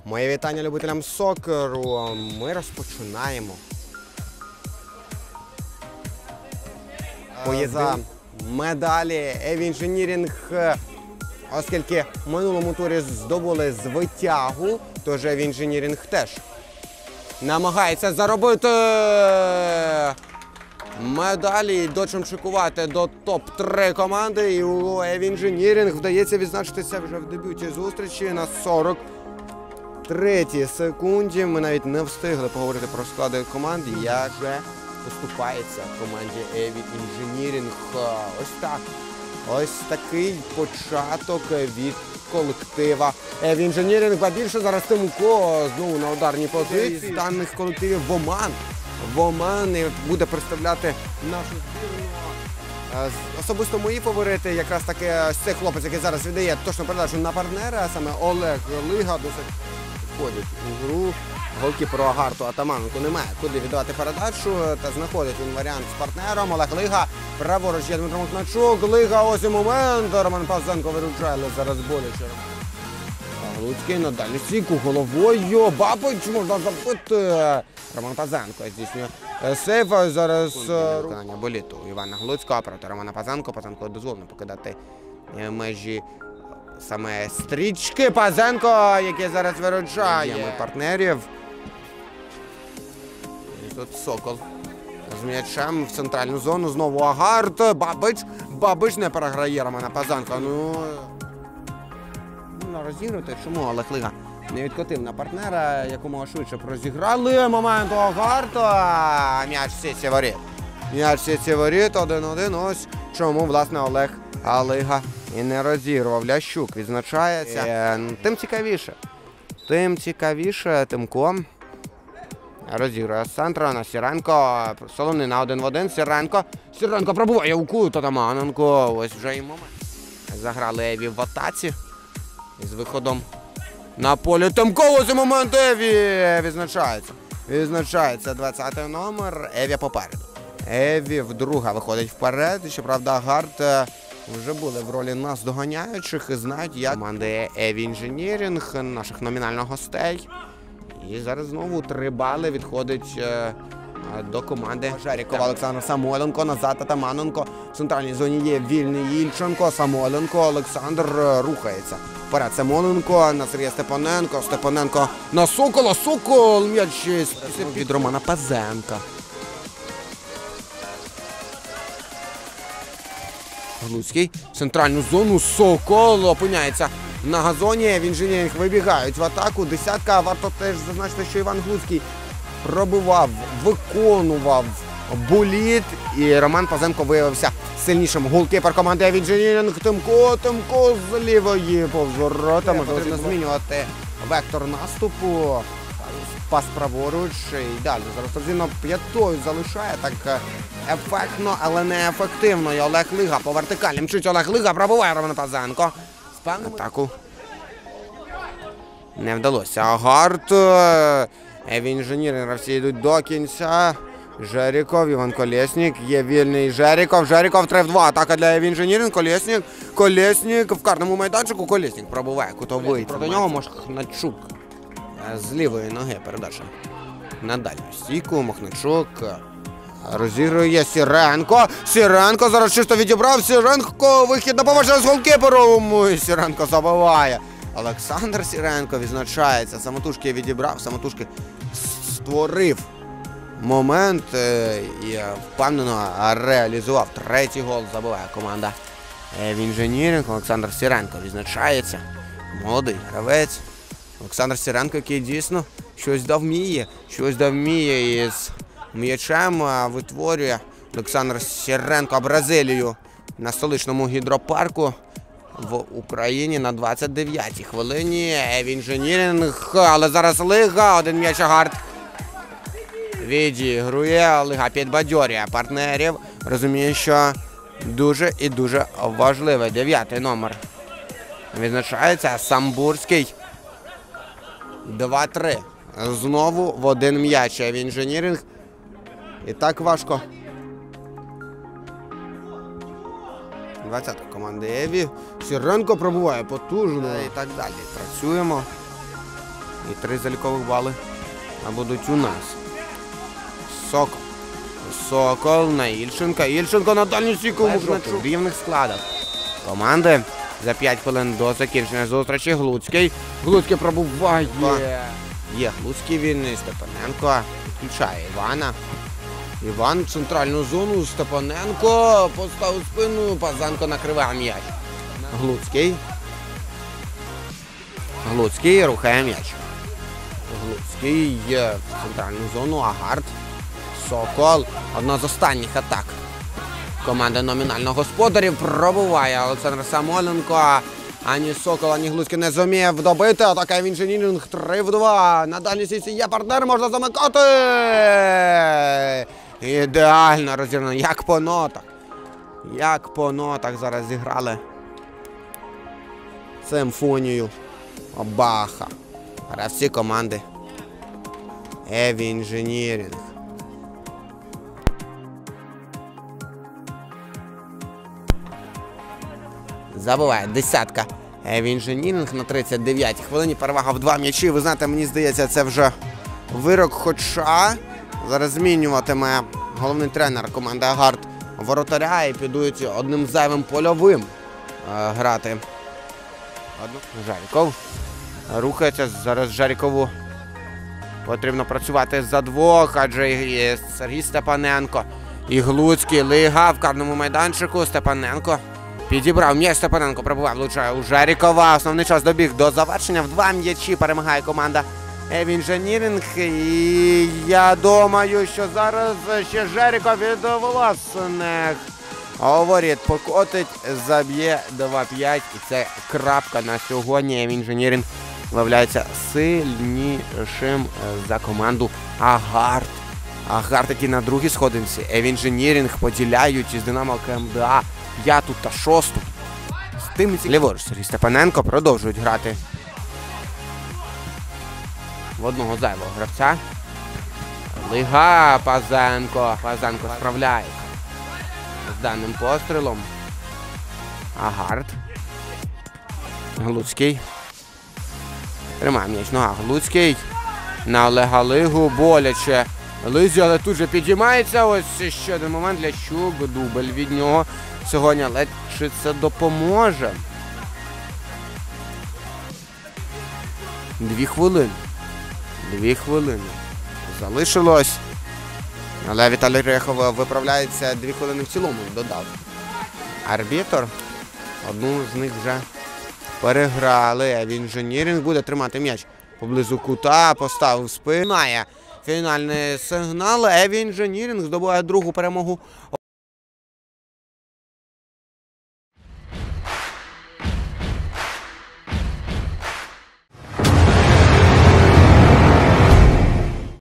Моє вітання любителям сокеру. Ми розпочинаємо. Бої за медалі Евінженірінг, оскільки в минулому турі здобули звитягу, тож Евінженірінг теж намагається заробити медалі і дочимчикувати до топ-3 команди. І у Евінженірінг вдається відзначитися вже в дебюті зустрічі на 43-й секунді. Ми навіть не встигли поговорити про склади команди, як вже поступається команді Евінженірінг. Ось так. Ось такий початок від колектива Евінженірінг. А більше зараз Тимко знову на ударній позиції. З даних колективів Воман буде представляти нашу збірну. Особисто мої фаворити якраз таки цей хлопець, який зараз віддає точну передачу на партнера, саме Олег Лига, досить входить у гру. Голкіперу Агарту Атаманенку немає куди віддавати передачу, та знаходить він варіант з партнером. Олег Лига, праворуч є Дмитро Мокначук. Лига, ось і момент. Роман Пазенко виручає, але зараз боляче. Луцький на дальню стійку головою. Бабич можна забити. Роман Пазенко здійснює сейф. Зараз виконання боліту Івана Глуцького проти Романа Пазенко. Пазенко дозволено покидати межі саме стрічки. Пазенко, який зараз виручає партнерів. І тут Сокол з м'ячем в центральну зону. Знову Агарт. Бабич не переграє Романа Пазенка. Ну, розіграти. Чому Олег Лига не відкотив на партнера, якомога швидше розіграли. Момент у Агарта. М'яч в сітці воріт. М'яч в сітці воріт. 1-1. Ось чому, власне, Олег Лига і не розігрував. Лящук відзначається. Тим цікавіше Тимко розігрує з центру на Сіренко. Солонина 1-1. Сіренко пробуває у кут Атаманенко. Ось вже і момент. Заграли Еві в атаці. Із виходом на полі Тимко. Ось і момент Еві відзначається 20-й номер. Еві попереду. Еві вдруге виходить вперед. Щоправда, Агарт вже були в ролі наздоганяючих і знають, як команди Евінженірінг, наших номінальних гостей. І зараз знову 3 бали відходить до команди Жерікова. Олександр Самойленко, назад Атаманенко. В центральній зоні є вільний Ільченко. Самойленко, Олександр рухається. Вперед Самойленко на Сергія Степаненко. Степаненко на Сокола. Сокол м'яч від Романа Пазенка. Глуцький в центральну зону. Сокол опиняється на газоні. Евінженірінг вибігають в атаку. Десятка. Варто теж зазначити, що Іван Глуцький пробивав, виконував боліт. І Роман Пазенко виявився сильнішим. Голкіпер команди Евінженірінг. Тимко з лівої повз ворота. Потрібно змінювати вектор наступу. Пас праворуч. І далі. Зараз Торзіно п'ятою залишає. Так ефектно, але не ефективно. І Олег Лига по вертикалі. Мчить Олег Лига. Пробиває Роман Пазенко. Атаку не вдалося. Агарт. Евінженірінг гравці йдуть до кінця. Жеріков, Іван Колєснік. Є вільний Жеріков. 3-2. Атака для Евінженірінг. Колєснік в карному майданчику. Колєснік пробиває кутовий. Проти нього Мохначук. З лівої ноги передача на дальню стійку. Мохначук розігрує Сіренко. Сіренко зараз чисто відібрав. Сіренко вихід на поверхню з голкіпером. Сіренко забиває. Олександр Сіренко відзначається. Самотужки відібрав. Самотужки створив момент і впевнено реалізував. 3-й гол забиває команда Евінженірінг. Олександр Сіренко відзначається. Молодий гравець. Олександр Сіренко, який дійсно щось давміє із м'ячем, витворює Олександр Сіренко Бразилію на столичному гідропарку в Україні на 29-й хвилині. Евінженірінг, але зараз Лига, 1 м'яч Агарт відігрує. Лига підбадьорює партнерів, розуміє, що дуже і дуже важливий 9-й номер. Відзначається Самбурський. 2-3. Знову в 1 м'яч Евінженірінг. І так важко. 20-ка команди Еві. Сіренко пробуває потужно і так далі. Працюємо. І 3 залікових бали будуть у нас. Сокол. Сокол на Ільченка. Ільченко на дальню стійку в рівних складах команди. За 5 хвилин до закінчення зустрічі Глуцький. Глуцький пробуває. Є Глуцький вільний. Степаненко підключає Івана. Іван в центральну зону. Степаненко поставив спину. Пазанко накриває м'яч. Глуцький. Глуцький рухає м'яч. Глуцький в центральну зону. Агарт. Сокол. Одна з останніх атак команда номінально господарів. Пробуває Олександр Самойленко. Ані Сокол, ані Глуцький не зумів добити. Атака інженіринг 3-2. На дальній сітці є партнер, можна замикати. Ідеально розіграно. Як по нотах. Як по нотах зараз зіграли симфонію Баха. Гравці команди Heavy Engineering. Забуває десятка Heavy Engineering на 39-й хвилині. Перевага в 2 м'ячі. Ви знаєте, мені здається, це вже вирок. Хоча зараз змінюватиме головний тренер команди Агарт воротаря і підуть одним зайвим польовим грати. Жаріков рухається. Зараз Жарікову потрібно працювати за двох, адже є Сергій Степаненко і Глуцький. Лига в карному майданчику. Степаненко підібрав м'яч. Степаненко пробував, влучає у Жарікова. Основний час добіг до завершення. В 2 м'ячі перемагає команда Heavy Engineering. І я думаю, що зараз ще Жаріков від власних воріт покотить, заб'є 2-5. І це крапка на сьогодні. Heavy Engineering виявляється сильнішим за команду Агарт. Агарт, які на другій сходинці. Heavy Engineering поділяють із Динамо КМДА 5-ту та 6-ту. З тим ліворуч Сергій Степаненко продовжують грати в одного зайвого гравця. Лига. Пазенко. Пазенко справляється з даним пострілом. Агарт. Глуцький. Тримає м'яч нога. Глуцький на Олега Лигу. Боляче Лизі, але тут же підіймається. Ось ще один момент для Щук. Дубль від нього сьогодні. Але чи це допоможе? 2 хвилини. 2 хвилини залишилось. Але Віталій Рехов виправляється. 2 хвилини в цілому додав. Арбітр. Одну з них вже переграли. Heavy Engineering буде тримати м'яч поблизу кута. Поставив спину. Фінальний сигнал. Heavy Engineering здобуває другу перемогу